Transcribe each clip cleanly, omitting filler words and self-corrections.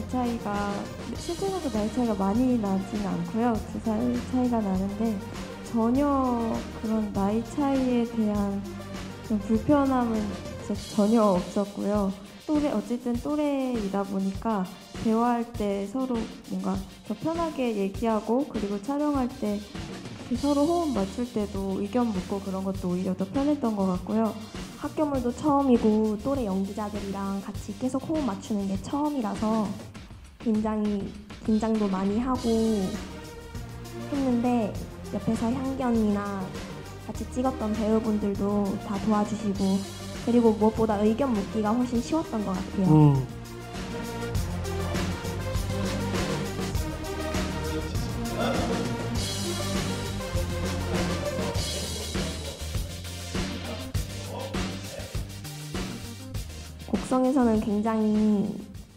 차이가 실제로도 나이 차이가 많이 나지는 않고요. 2살 차이가 나는데 전혀 그런 나이 차이에 대한 좀 불편함은 진짜 전혀 없었고요. 어쨌든 또래이다 보니까 대화할 때 서로 뭔가 더 편하게 얘기하고, 그리고 촬영할 때 서로 호흡 맞출 때도 의견 묻고 그런 것도 오히려 더 편했던 것 같고요. 학교물도 처음이고 또래 연기자들이랑 같이 계속 호흡 맞추는 게 처음이라서 굉장히 긴장도 많이 하고 했는데, 옆에서 향기 언니나 같이 찍었던 배우분들도 다 도와주시고, 그리고 무엇보다 의견 묻기가 훨씬 쉬웠던 것 같아요. 곡성에서는 굉장히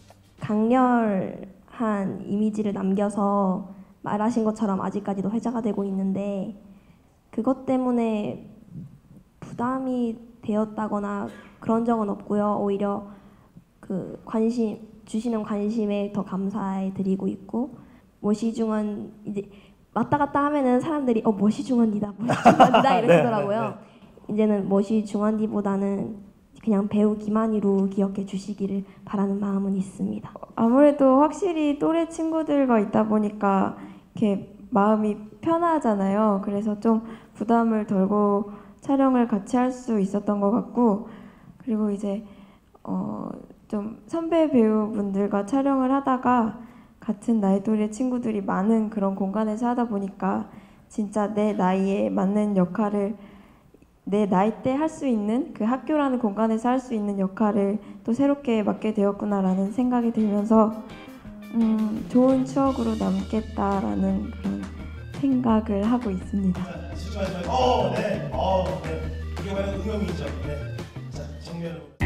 강렬한 이미지를 남겨서 말하신 것처럼 아직까지도 회자가 되고 있는데, 그것 때문에 부담이 되었다거나 그런 적은 없고요. 오히려 그 주시는 관심에 더 감사해 드리고 있고, 모시중원 이제 왔다 갔다 하면은 사람들이 모시중원이다 이러시더라고요. 이제는 모시중원디보다는 그냥 배우 김한희로 기억해 주시기를 바라는 마음은 있습니다. 아무래도 확실히 또래 친구들과 있다 보니까 이렇게 마음이 편하잖아요. 그래서 좀 부담을 덜고 촬영을 같이 할 수 있었던 것 같고, 그리고 이제 좀 선배 배우분들과 촬영을 하다가 같은 나이 또래 친구들이 많은 그런 공간에서 하다 보니까 진짜 내 나이에 맞는 역할을, 내 나이 때 할 수 있는, 그 학교라는 공간에서 할 수 있는 역할을 또 새롭게 맡게 되었구나라는 생각이 들면서 좋은 추억으로 남겠다라는 그런 생각을 하고 있습니다. 네. 이게 바로 응용이죠. 네. 자, 정면으로.